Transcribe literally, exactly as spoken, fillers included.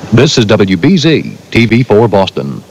This is W B Z T V four Boston.